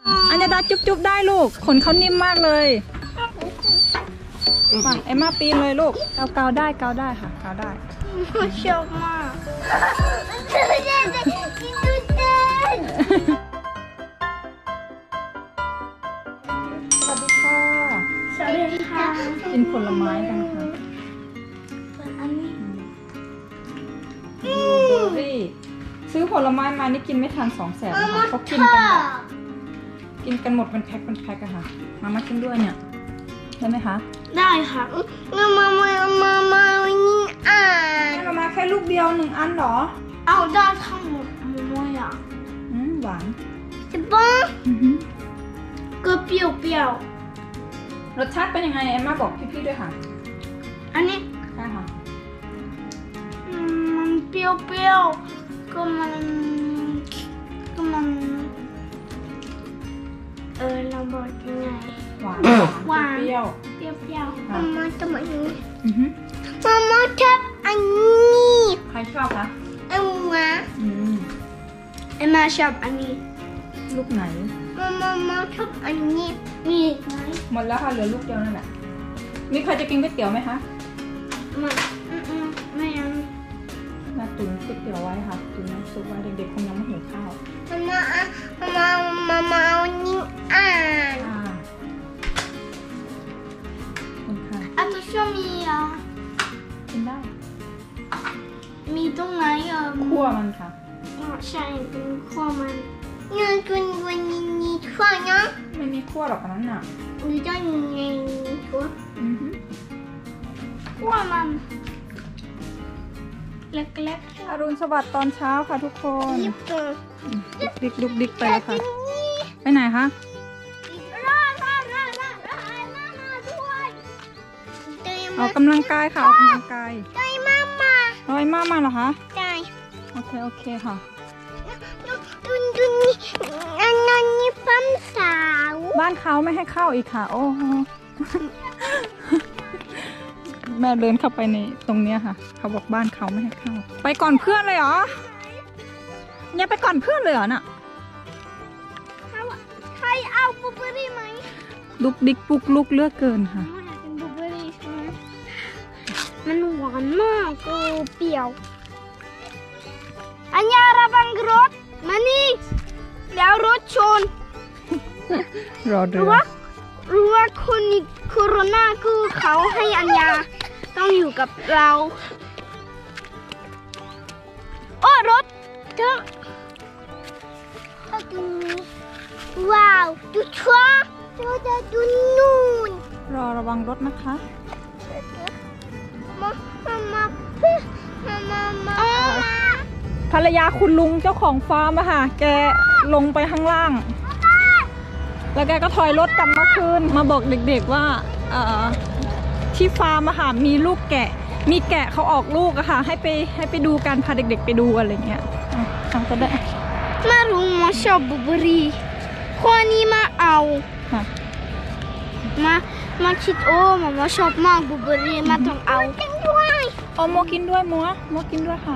อัญญาดาจุ๊บได้ลูกขนเขานิ่มมากเลยมาเอ็มมาปีนเลยลูกเกาได้ค่ะเกาได้ชอบมากสวัสดีค่ะกินผลไม้กันค่ะซื้อผลไม้มานี่กินไม่ทัน2 แสนนะคะเขากินกันหมดเป็นแพ็คอะค่ะมากินด้วยเนี่ยได้ไหมคะได้ค่ะมานี่มาแค่ลูกเดียว1 อันหรอเอาได้ทั้งหมดอ่ะหวานใช่ปะก็เปรี้ยวรสชาติเป็นยังไงเอ็มมาบอกพี่ๆด้วยค่ะอันนี้ใช่ค่ะมันเปรี้ยวก็มันเราบอกยังไงหวานเปรี้ยวมาทำไมนี้มาชอบอันนี้ใครชอบคะเอ็มมาชอบอันนี้ลูกไหนมาชอบอันนี้มีไหมหมดแล้วค่ะเหลือลูกเดียวนั่นแหละมีใครจะกินก๋วยเตี๋ยวไหมคะไม่เอามาตุ๋นก๋วยเตี๋ยวไว้ค่ะตุ๋นน้ำซุปไว้เด็กๆคงยังไม่หิวข้าวมาเอานี่อันนี้ชอบมีกินได้มีตรงไหนคั่วมันค่ะใช่เป็นคั่วมันเงินคุณวันนี้คั่วเนาะไม่มีคั่วหรอกอันนั้นน่ะหรือจะยังไงคั่วคั่วมันเล็กอรุณสวัสดิ์ตอนเช้าค่ะทุกคนดิกไปแล้วค่ะไปไหนคะออกกำลังกายค่ะออกกำลังกายได้มาเหรอคะได้โอเคค่ะอันนี้ปั๊มสาวบ้านเขาไม่ให้เข้าอีกค่ะโอ้แม่เดินเข้าไปในตรงเนี้ยค่ะเขาบอกบ้านเขาไม่ให้เข้าไปก่อนเพื่อนเลยเหรอเนี่ยไปก่อนเพื่อนเลยเหรอน่ะใครเอาบลูเบอร์รี่ไหมลุกดิกปุกลุกเลือกเกินค่ะบลูเบอร์รี่ใช่ไหมมันหวานมากก็เปรี้ยวอันยาระวังรถมานี่แล้วรถชนรอดูรู้ว่าคนโคโรนาคือเขาให้อัญญาต้องอยู่กับเราโอ้รถเจ้าตรงนี้ว้าวดูชัวดูนู่นรอระวังรถนะคะภรรยาคุณลุงเจ้าของฟาร์มอะค่ะแกลงไปข้างล่างแล้วแกก็ถอยรถกลับมาคืนมาบอกเด็กๆว่าที่ฟาร์มอะค่ะมีลูกแกะมีแกะเขาออกลูกอะค่ะให้ไปดูกันพาเด็กๆไปดูอะไรเงี้ยก็ได้มาลุงมาชอบบลูเบอร์รี่คนนี้มาเอามาคิดโอ้มาชอบมากบลูเบอร์รี่มาต้องเอากินด้วยโมกินด้วยโมกินด้วยค่ะ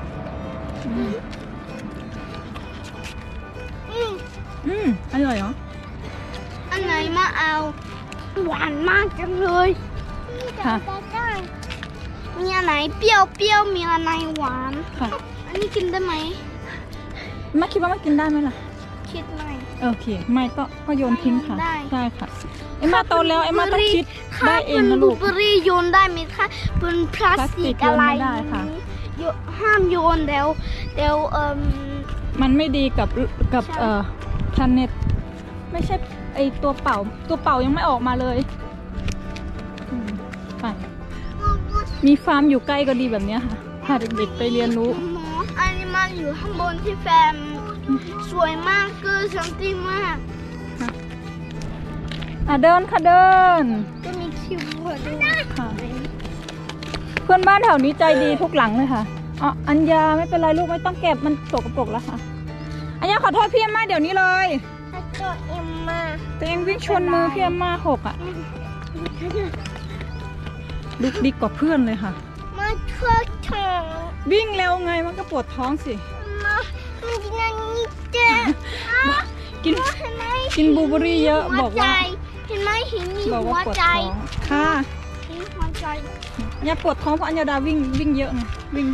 อร่อยเหรออันไหนมาเอาหวานมากจังเลยค่ะมีอันไหนเปรี้ยวมีอันไหนหวานค่ะอันนี้กินได้ไหมมาคิดว่ามันกินได้ไหมล่ะคิดไม่โอเคไม่ก็โยนทิ้งค่ะได้ค่ะเอ็มมาโตแล้วเอ็มมาต้องคิดได้เองนะลูกบลูเบอร์รี่โยนได้ไหมคะเป็นพลาสติกอะไรห้ามโยนแล้วมันไม่ดีกับแพลเน็ตไม่ใช่ไอตัวเป่ายังไม่ออกมาเลยไปมีฟาร์มอยู่ใกล้ก็ดีแบบนี้ค่ะพาเด็กๆไปเรียนรู้อันนี้มันอยู่ข้างบนที่แฟมสวยมากคือสัมผัสมากเดินค่ะเดินก็มีคิวด้วยค่ะเพื่อนบ้านแถวนี้ใจดีทุกหลังเลยค่ะอัญญาไม่เป็นไรลูกไม่ต้องเก็บมันสกปรกแล้วค่ะอัญญาขอโทษพี่เอ็มมาเดี๋ยวนี้เลยตัวเอ็มมาตัวเองวิ่งชนมือพี่เอ็มมาหกลุกดิกกว่าเพื่อนเลยค่ะมาช่วยท้องวิ่งเร็วไงมันก็ปวดท้องสิมากินอันนี้เจ๊กินเห็นไหมกินบลูเบอรี่เยอะบอกว่าเห็นไหมหินมีบอกหัว่าว ปวดใจท้องค่ะหินหัวใจอย่าปวดท้องเพราะอัญญาดาวิ่งเยอะไงวิ่ง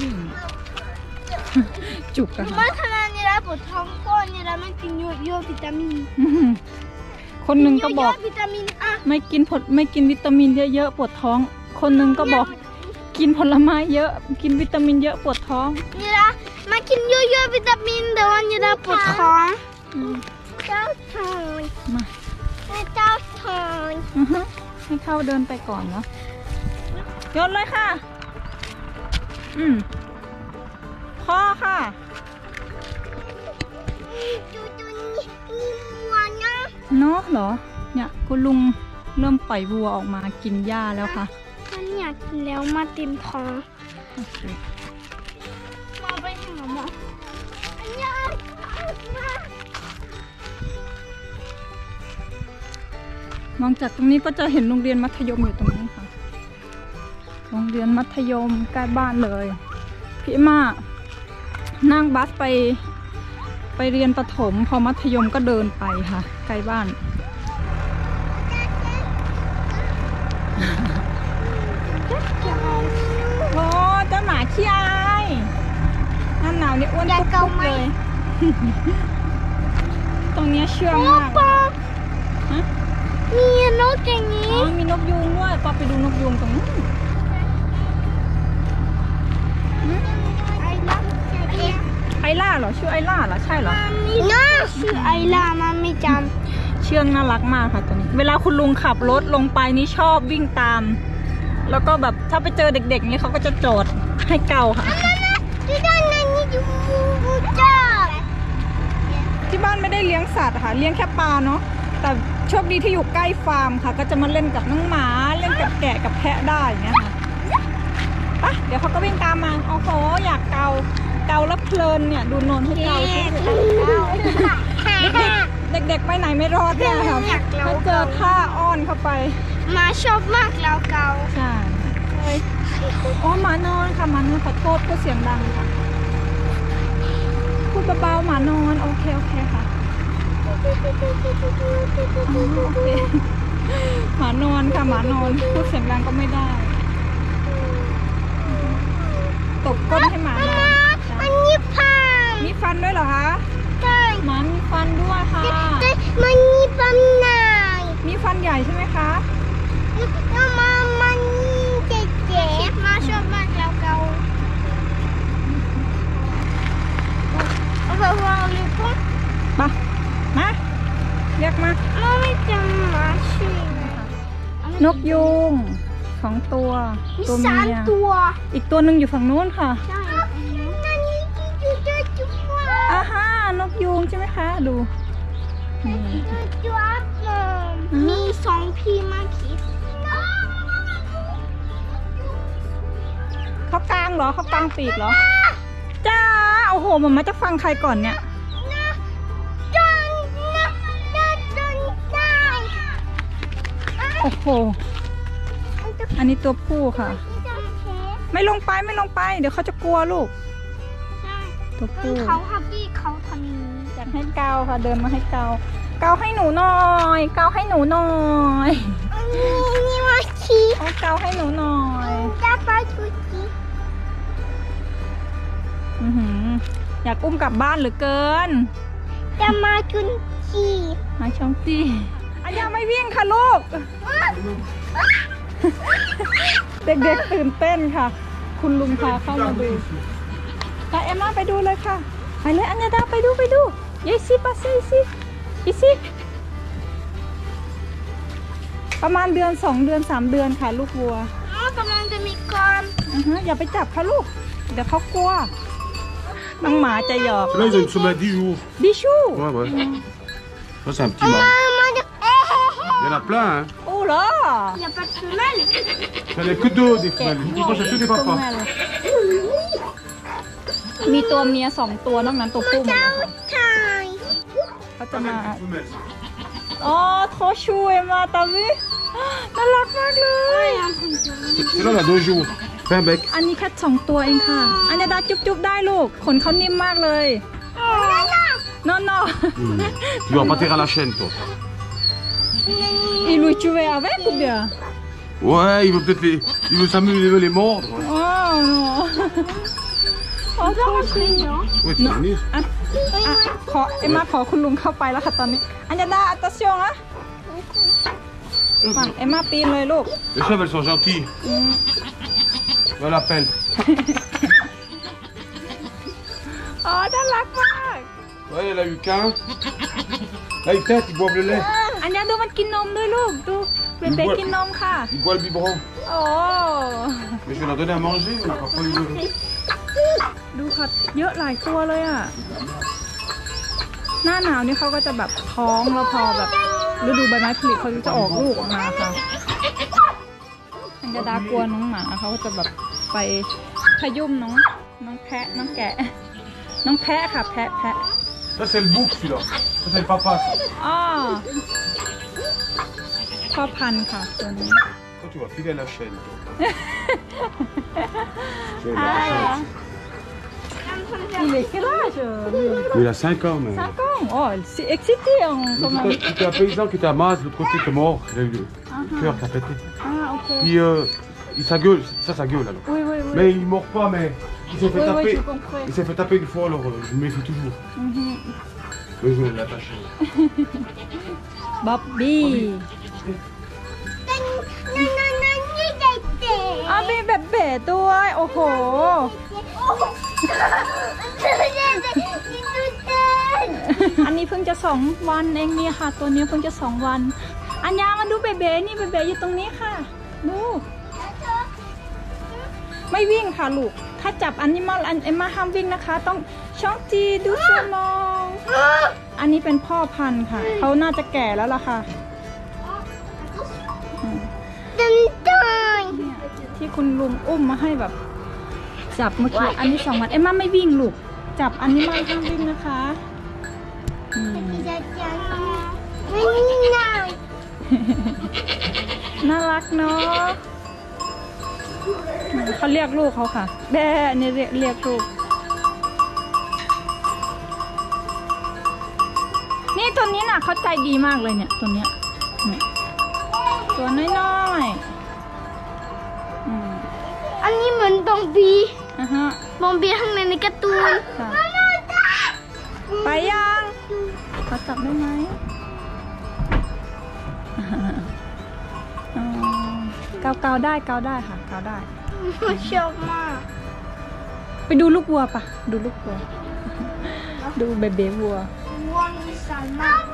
จุกอะรู้ค่ะไหมขนาดนี้แล้วปวดท้องก้อนนี่แล้วมันกินเยอะๆวิตามินคนหนึ่งก็บอกเยะๆวิตามินอ่ะไม่กินวิตามินเยอะๆปวดท้อง คนหนึ่งก็บอกกินผลไม้เยอะกินวิตามินเยอะปวดท้องนี่ละมากินเยอะๆวิตามินเดี๋ยววันนี้เราปวดท้องอืมเจ้าทองมาเจ้าทองให้เข้าเดินไปก่อนเนาะโยนเลยค่ะ พ่อค่ะจูนี่มีวัวนะเนาะเหรอเนี่ยคุณลุงเริ่มปล่อยวัวออกมากินหญ้าแล้วค่ะมันอยากกินแล้วมาเต็มท้องโอเคมาไปหาหมออันยามามองจากตรงนี้ก็จะเห็นโรงเรียนมัธยมอยู่ตรงนี้ค่ะ โรงเรียนมัธยมใกล้บ้านเลยพี่มานั่งบัสไปเรียนประถมพอมัธยมก็เดินไปค่ะใกล้บ้านโอ้เจ้าหมาขี้อายหน้าหนาวนี่อ้วนปุ๊บๆเลย ตรงเนี้ยเชื่องมากเลยฮะมีนกอย่างอ๋นี้อมีนกยูงด้วยปอไปดูนกยูงตรงนู้นไอล่าไอล่าเหรอชื่อไอล่าเหรอใช่เหรอน้าชื่อไอล่ามาไม่จเชื่องน่ารักมากค่ะตัวนี้ เวลาคุณลุงขับรถลงไปนี่ชอบวิ่งตาม แล้วก็แบบถ้าไปเจอเด็กๆนี่เขาก็จะจอดให้เกาค่ะำที่ด้านในนี่ดูจ้าที่บ้านไม่ได้เลี้ยงสัตว์ค่ะเลี้ยงแค่ปลาเนาะแต่โชคดีที่อยู่ใกล้ฟาร์มค่ะ ก็จะมาเล่นกับน้องหมาเล่นกับแกะกับแพะได้อย่างเงี้ยค่ะไปเดี๋ยวเขาก็วิ่งตามมาโอ้โหอยากเกาแล้วเพลินเนี่ยดูนนให้เกาสิเด็กๆไปไหนไม่รอดเนี่ยค่ะถ้าเจอท่าอ้อนเข้าไปมาชอบมากแล้วเกาใช่อ๋อหมานอนค่ะหมานอนขอโทษพูดเสียงดังค่ะพูดเบาๆหมานอนโอเคค่ะอ๋อโอเคหมานอนค่ะหมานอนพูดเสียงดังก็ไม่ได้ตบก้นให้หมานอนมันมีพันมีฟันด้วยเหรอคะใช่หมามีฟันด้วยค่ะมันมีปันไหนมีฟันใหญ่ใช่ไหมคะมันเจ๊มาชอบมากแล้วเกาเอาไปวางเลยปุ๊บมาเรียกมาเราไม่จำมาชื่อนกยูง2 ตัวมีตัวสามเมียตัวอีกตัวหนึ่งอยู่ฝั่งนู้นค่ะใช่นั่นนี่จุ๊จุ๊ว่าอาฮานกยูงใช่ไหมคะ ดูนี่จุ๊มี2 พี่มาคิดเขากลางเหรอเขากลางปีกเหรอจ้าโอ้โหมันจะฟังใครก่อนเนี่ยโอ้โหอันนี้ตัวผู้ค่ะ ไม่ลงไปเดี๋ยวเขาจะกลัวลูกตัวผู้เขาฮับบี้เขาทำนี้อยากให้เกาค่ะเดินมาให้เกาให้หนูหน่อยเกาให้หนูหน่อยนี่มาชี้เอาเกาให้หนูหน่อยจะไปกุจิอยากอุ้มกลับบ้านเหลือเกินจะมากุนจีมาช่องตีอันยังไม่วิ่งค่ะลูก เด็กๆตื่นเต้นค่ะ คุณลุงพาเข้ามาดูไปเอ็มมาไปดูเลยค่ะไปเลยอัญญาดาไปดูเยซิปัสอีซิประมาณเดือน2 เดือน 3 เดือนค่ะลูกวัวกำลังจะมีกอนอย่าไปจับเขาลูกเดี๋ยวเขากลัวน้องหมาจะหยอก Là, ils ont une semelle à 10 jours. บิชู Ouais, ouais. Ça, c'est un petit mâle. มาดู Il y en a plein, hein. โอ้เหรออย่าไปทำแม่เลย Il n'y en a que 2 des femelles. Moi, j'ai que des ตัว papas. แม่เลยมีตัวเมีย2 ตัวนอกนั้นตัวผู้หมดเลยค่ะชายเขาจะมา Femelle. อ๋อโทชูเอมาตาวิน่ารักมากเลย Celui-là, il a 2 jours. Fais un bec. อันนี้แค่2 ตัวเองค่ะ อัญญาดาจุ๊บๆได้ลูก ขนเขานิ่มมากเลย Non, non. Tu vas pas tirer à la chaîne, toi. Il veut tuer avec ou bien? Ouais, il veut peut-être il veut s'amuser, il veut les mordre. Oh non. Oh, trop chou. Ouais, tu vas venir. ขอเอ็มมาขอคุณลุงเข้าไปแล้วค่ะตอนนี้อัญญาดาอัตเซียงอะฝั่งเอ็มมาปีนเลยลูก Les chèvres, elles sont gentilles. Va la peine. อ๋อน่ารักมาก Ouais, elle a eu qu'un. Là, ils têtent, ils boivent le lait. อัญญาดูมันกินนมด้วยลูกดูเบเบ้กินนมค่ะ Ils boivent le biberon. โอ้ Mais je vais leur donner à manger, mais parfois ils veulent. ดูค่ะเยอะหลายตัวเลยอ่ะหน้าหนาวนี่เขาก็จะแบบท้องแล้วพอแบบฤดูใบไม้ผลิเขาจะออกลูกออกมาค่ะอัญญาดากลัวน้องหมาเขาก็จะแบบไปขยุ่มน้องแพะน้องแกะน้องแพะค่ะแพะ Ça, c'est le bouc, celui-là. Ça, c'est le papa, ça. อ๋อพ่อพันธุ์ค่ะตัวนี้ Toi, tu vas filer à la chaîne, toi. Tu vas Ah. la chaîne. Il est quel âge? Mais il a 5 ans, mais. 5 ans. Oh, c'est excité quand même. C'était un paysan qui était à Maz, de l'autre côté, qui est mort. Il a eu le cœur qui a pété. Ah, ok. Puis, ça gueule, ça gueule alors. Oui. Mais il mord pas, mais il s'est fait Oui, taper. je comprends. Il s'est fait taper une fois, alors je me méfie toujours. Mais je vais l'attacher. Bobby. Ah,มีแบบเบ๋ด้วยโอ้โห อันนี้เพิ่งจะ2 วันเองเนี่ยค่ะ ตัวนี้เพิ่งจะ2 วัน อัญญามาดูเบเบ้นี่เบเบ้อยู่ตรงนี้ค่ะดูไม่วิ่งค่ะลูกถ้าจับอันนี้มาเอ็มมาห้ามวิ่งนะคะต้องช่องจีดูสมองอันนี้เป็นพ่อพันธุ์ค่ะเขาน่าจะแก่แล้วล่ะค่ะที่คุณลุงอุ้มมาให้แบบจับเมื่อกี้อันนี้2 วันเอ็มมาไม่วิ่งลูกจับอันนี้มาห้ามวิ่งนะคะน่ารักเนาะเขาเรียกลูกเขาค่ะแม่เนี่ยเรียกลูกนี่ตัวนี้น่ะเขาใจดีมากเลยเนี่ยตัวเนี้ยตัวน้อยๆอันนี้เหมือนบองบีฮะบองบีข้างในในการ์ตูนไปยังเขาจับได้ไหมเกาได้ค่ะเกาได้ชอบมากไปดูลูกวัวปะดูลูกวัวดูเบเบ้วัววัวมีสารมาก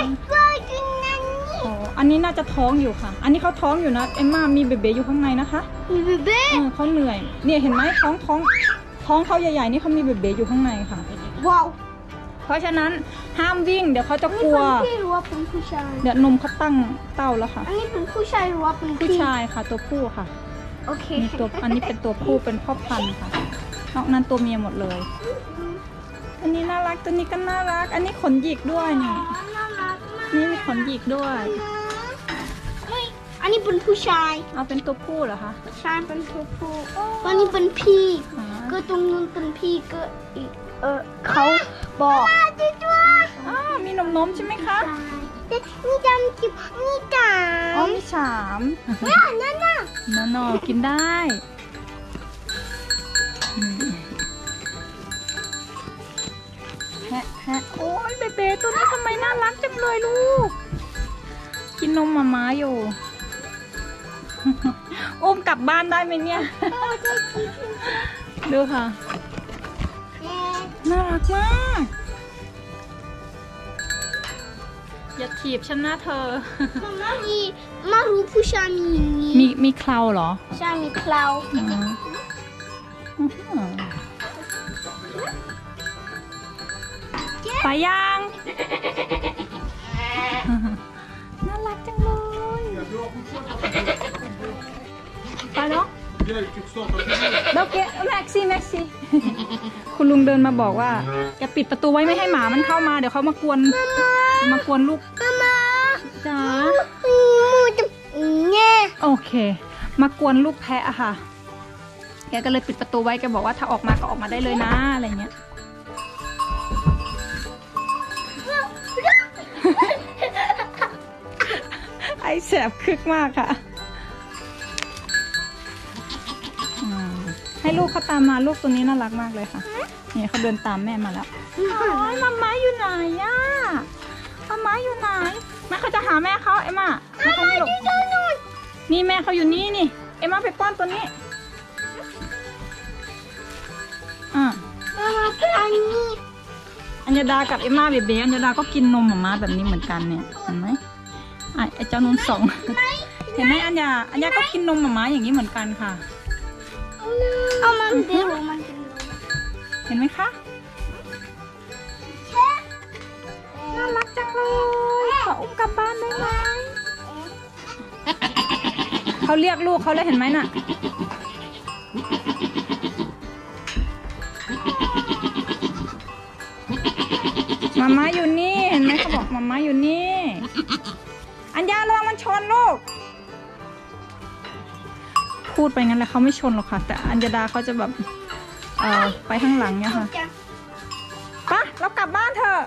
อ๋ออันนี้น่าจะท้องอยู่ค่ะอันนี้เขาท้องอยู่นะเอ็มม่ามีเบเบ้อยู่ข้างในนะคะมีเบเบ้เขาเหนื่อยเนี่ยเห็นไหมท้องเขาใหญ่ๆนี่เขามีเบเบ้อยู่ข้างในค่ะว้าวเพราะฉะนั้นห้ามวิ่งเดี๋ยวเขาจะกลัวเป็นพี่หรือว่าเป็นผู้ชายเดี๋ยวนมเขาตั้งเต้าแล้วค่ะอันนี้เป็นผู้ชายหรือว่าเป็นผู้ชายค่ะตัวผู้ค่ะโอเคมีตัวอันนี้เป็นตัวผู้เป็นพ่อพันธุ์ค่ะนอกนั้นตัวเมียหมดเลย อันนี้น่ารักตัวนี้ก็น่ารัก อันนี้ขนหยิกด้วยนี่น่ารักมากนี่มีขนหยิกด้วยอันนี้เป็นผู้ชายเอาเป็นตัวผู้เหรอคะใช่เป็นตัวผู้วันนี้เป็นพี่อ๋อก็ตรงนู้นเป็นพี่ก็อีกเขาบอกมีนมใช่ไหมคะนี่จำจิบนี่จ๋าอ๋อมีฉามนั่นน่ะนอกินได้แฮะโอ้ยเบเบ้ตัวนี้ทำไมน่ารักจังเลยลูก กินนมหมาอยู่ อุ้มกลับบ้านได้ไหมเนี่ย ดูค่ะ น่ารักมาก อย่าถีบฉันนะเธอมารู้ผู้ชายมีอย่างนี้มีเคราเหรอใช่มีเคราไปยัง น่ารักจังเลย ไปเนาะโอเคแม็กซี่ คุณลุงเดินมาบอกว่าจะปิดประตูไว้ไม่ให้หมามันเข้ามาเดี๋ยวเขามากวนลูกจ๋ามูจะเนี่ยโอเค มากวนลูกแพะอะค่ะแกก็เลยปิดประตูไว้แกบอกว่าถ้าออกมาก็ออกมาได้เลยนะอะไรเงี้ยแสบคึกมากค่ะให้ลูกเขาตามมาลูกตัวนี้น่ารักมากเลยค่ะนี่เขาเดินตามแม่มาแล้วโอ้ยมาม่าอยู่ไหนย่ามาม่าอยู่ไหนแม่เขาจะหาแม่เขาเอ็มม่านี่แม่เขาอยู่นี่นี่เอ็มม่าไปป้อนตัวนี้อัญญาดากับเอ็มม่าเบเบ้อัญญาดาก็กินนมมาม่าแบบนี้เหมือนกันเนี่ยเห็นไหมไอ้เจ้านมสองเห็นไหมอัญญาก็กินนมมาม่าอย่างนี้เหมือนกันค่ะเอามันเดี๋ยวมันจะเห็นไหมคะน่ารักจังเลยขออุ้มกลับบ้านได้ไหมเขาเรียกลูกเขาเลยเห็นไหมน่ะมาม่าอยู่นี่เห็นไหมเขาบอกมาม่าอยู่นี่อัญญาระวังมันชนลูกพูดไปงั้นแหละเขาไม่ชนหรอกค่ะแต่อัญญาดาเขาจะแบบไปข้างหลังเนี่ยค่ะปะเรากลับบ้านเถอะ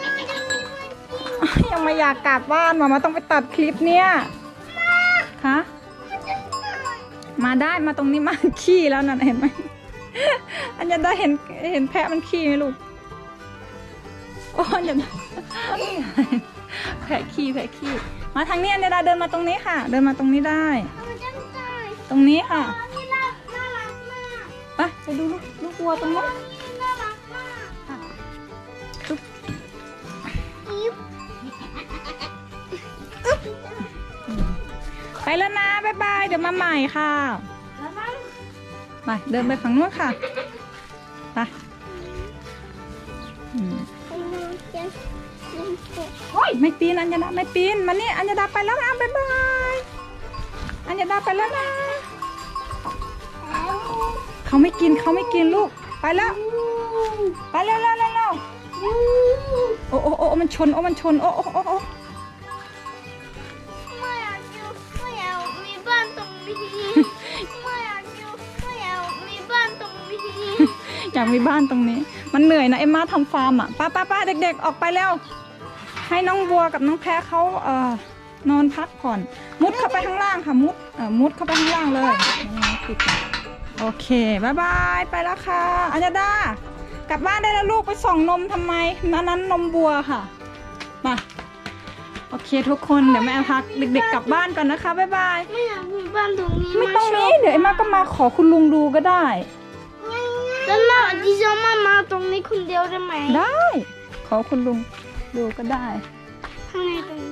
ยังไม่อยากกลับบ้านมาต้องไปตัดคลิปเนี่ยคะมาได้มาตรงนี้มาขี้แล้วนั่นเห็นไหมอัญญาดาเห็นแพะมันขี้ไหมลูกโอ้ยแพะขี้มาทางนี้อัญญาดาเดินมาตรงนี้ค่ะเดินมาตรงนี้ได้ตรงนี้ค่ะไปดูลูกวัวตรงนู้นไปแล้วนะบ๊ายบายเดี๋ยวมาใหม่ค่ะไปเดินไปฝั่งนู้นค่ะไปโอ้ยไม่ปีนอัญญาดาไม่ปีนมานี่อัญญาดาไปแล้วนะบ๊ายบายอัญญาดาไปแล้วนะเขาไม่กินลูกไปแล้วไปเร็วโอ้มันชนโอ้ไม่อยากมีบ้านตรงนี้ไม่อยากมีบ้านตรงนี้อยากมีบ้านตรงนี้มันเหนื่อยนะเอ็มม่าทำฟาร์มอ่ะป้าเด็กๆออกไปแล้วให้น้องบัวกับน้องแพะเขานอนพักผ่อนมุดเข้าไปข้างล่างค่ะมุดเข้าไปข้างล่างเลยโอเคบ๊ายบายไปแล้วค่ะอัญญาดากลับบ้านได้แล้วลูกไปส่องนมทำไมนั้นนมบัวค่ะมาโอเคทุกคนเดี๋ยวแม่พักเด็กๆกลับบ้านก่อนนะคะบ๊ายบายไม่อยากมีบ้านตรงนี้ไม่ตรงนี้เดี๋ยวเอ็มม่าก็มาขอคุณลุงดูก็ได้แล้วเราดิฉันมาตรงนี้คนเดียวได้ไหมได้ขอคุณลุงดูก็ได้ข้างในตรงนี้